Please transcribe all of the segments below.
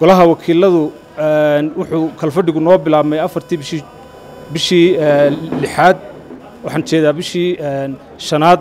golaha wakiiladu wuxuu kalfadhigu noo bilaabmay 4 bishii lixaad waxaan jeedaa bishii shanaad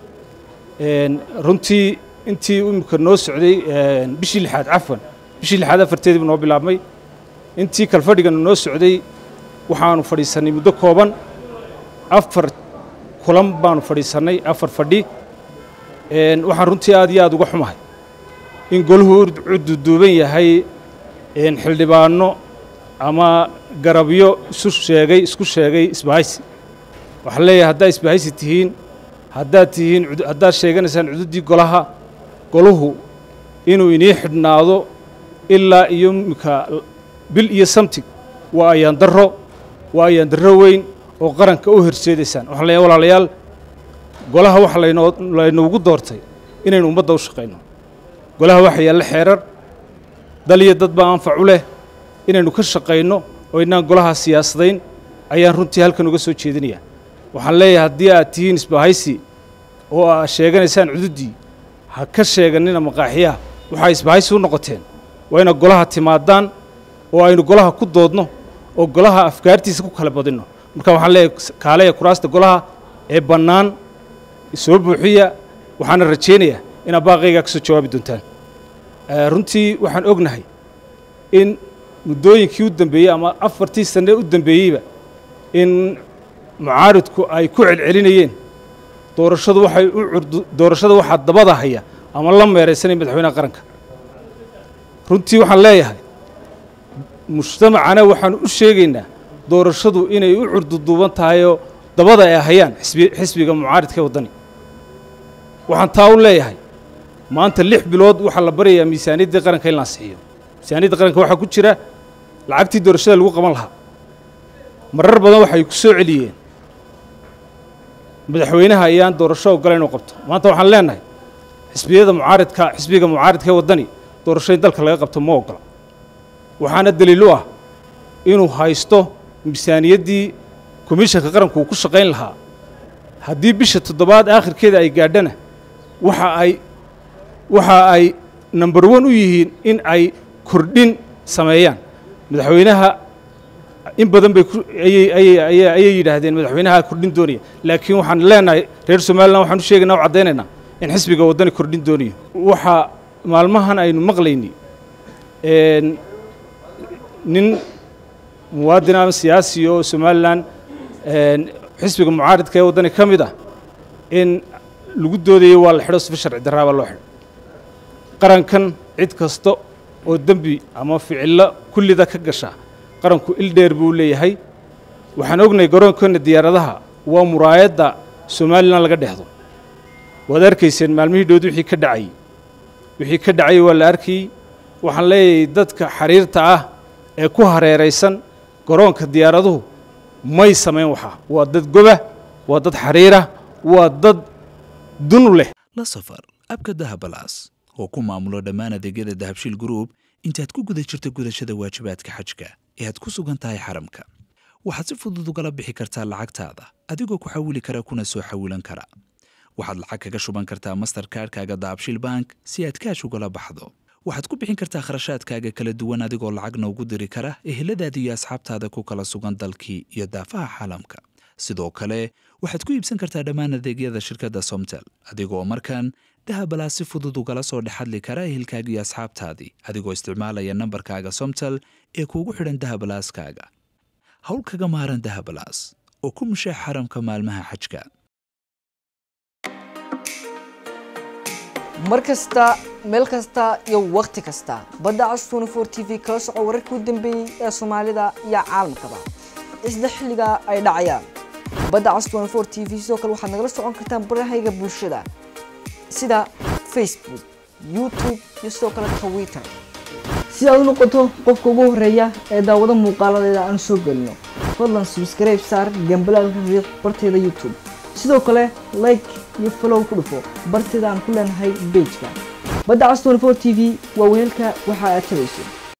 runtii intii imika noo socday bishii lixaad cafwan bishii lixaad 4teedii noo bilaabmay intii kalfadhigan noo socday waxaanu fadhiisanay muddo kooban 4 kulan baanu fadhiisanay 4 fadhi waxaan runtii aad iyo aad uga xumahay in goluhu duuban yahay xildhibaano ama garabyo isku sheegay isbahaysi waxaan leeyahay haddaa isbahaysi tihiin haddaad sheeganaysaan cududii goluhu inuu inii xidhnaado ilaa iyo imika bil iyo samtig waa ayaan darro weyn oo qaranka u horseedaysaan waxaan leeyahay walaalayaal golaha waxa laynoogu doortay inaynu ummadda u shaqayno golaha waxa yaalla xeerar dal iyo dad baa anfac u leh inaynu ka shaqayno oo inaan golaha siyaasadayn ayaan runtii halkan uga soo jeedinayaa waxaan leeyahay haddii aad tihiin isbahaysi oo aad sheeganaysaan cududii ha ka sheeganina maqaaxiyaha waxaa isbahaysi u noqoteen waa inaad golaha timaadaan oo aynu golaha ku doodno oo golaha afkaartiisa ku kala badinno marka waxaan leeyahay kaaleya kuraasta golaha ee bannaan soo buuxiya waxaana rajaynayaa inaad baaqaygaa ka soo jawaabi doontaan runtii waxaan ognahay in muddooyinkii u dambeeyey ama 4 sane u dambeeyeyba in mucaaridku ay ku celcelinayeen doorashada waxaa dabada haya ama la meeraysanay madaxweynaha qaranka runtii waxaan leeyahay mujtamacana waxaan u sheegaynaa doorashadu inay u curduduuban tahayoo dabada ay hayaan xisbiga mucaaridka ee waddani waxaan taa u leeyahay maanta 6 bilood waxaa la barayaa miisaaniyaddii qaranka in la ansixiyo miisaaniyadda qaranka waxaa ku jira lacagtii doorashada lagu qaban lahaa marar badan waxay ku soo celiyeen madaxweynaha ayaan doorasho ogolayn inuu qabto maanta waxaan leenahay xisbiga mucaaridka ee waddani doorasho in dalka laga qabto ma ogola waxaana daliil u ah inuu haysto miisaaniyaddii komishanka qaranku uu ku shaqayn lahaa haddii bisha 7 aakhirkeeda ay gaadhana waxa ay number 1 u yihiin in ay kordhin sameeyaan madaxweynaha in badan bay ayay yidhaahdeen madaxweynaha kordhin doonaya laakiin waxaan leenahay reer Soomaaliland waxaan u sheegaynaa oo cadeynaynaa in xisbiga waddani kordhin doonayo waxa maalmahan aynu maqlaynay nin muwaadin ama siyaasi oo Soomaaliland xisbiga mucaaridka ee waddani ka mid ah in lagu doodayo waa la xidho si sharci darraba loo xidho qarankan cid kasta oo dambi ama ficilo kullida ka gasha qaranku il dheer buu leeyahay waxaan ognahay garoonkeena diyaaradaha waa muraayadda Soomaaliland laga dhexdo waad arkayseen maalmihii dhood wixii ka dhacay waa la arkay waxaan leeyahay dadka xariirta ah ee ku hareeraysan garoonka diyaaraduhu may sameyn waxa waa dad goba waa dad xariira waa dad dun leh la safar abka dahabalaas oo ku maamulo dhammaan adeegyada dahabshiil group intaad ku guda jirto gudashada waajibaadka xajka ee aad ku sugan tahay xaramka waxaad si fudud uga bixi kartaa lacagtaada adigoo ku xawili kara kuna soo xawilan kara waxaad lacag kaga shuban kartaa Mastercard-kaaga Dahabshiil Bank si aad kaash uga baxdo waxaad ku bixin kartaa kharashaadkaaga kala duwan adigoo lacagna ugu diri kara eheladaada iyo asxaabtaada ku kala sugan dalkii iyo daafaha caalamka sidoo kale waxaad ku iibsan kartaa dhammaan adeegyada shirkadda Somtel adigoo markaan dahabalaas si fudud ugala soo dhaxadli kara ehelkaaga iyo asxaabtaadii adigoo isticmaalaya nambarkaaga Somtel ee kuugu xidhan dahabalaaskaaga hawl kaga maaran dahabalaas oo ku mushax xaramka maalmaha xajka markasta meel kasta iyo waqti kasta badda cas 24 TV kala soco wararkii u dambeeyay ee Soomaalida iyo caalamkaba isla xilliga ay dhacayaan badda cas 24 TV sidoo kale waxaad nagala socon kartaan barahayga bulshada sida Facebook YouTube iyo sidoo kale Twitter si aad u noqoto qofka ugu horeeya ee daawada muuqaaladeeda aan soo galno fadlan subscribe saar gambalaalka riix barteeda YouTube sidoo kale like iyo follow ku dhufo barteeda aan ku leenahay page-ka badda cas 24 TV waa weelka waxa aad tabayso